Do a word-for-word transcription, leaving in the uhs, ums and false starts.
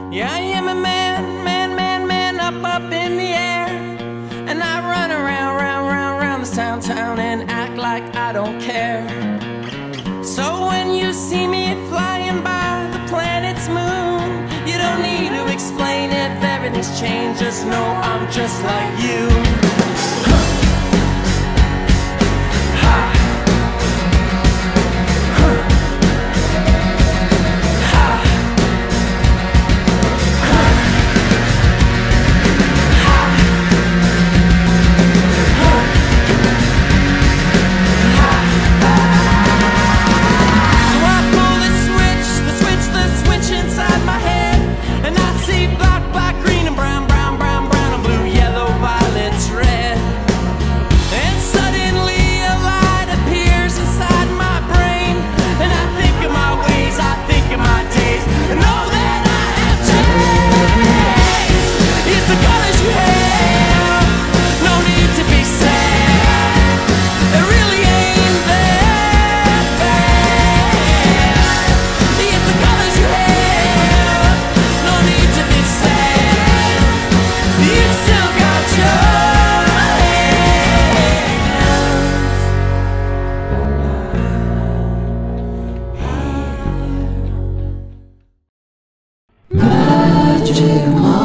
Yeah, I am a man, man, man, man, up, up in the air. And I run around, round, round, round this town, town and act like I don't care. So when you see me flying by the planet's moon, you don't need to explain if everything's changed, just know I'm just like you. Magic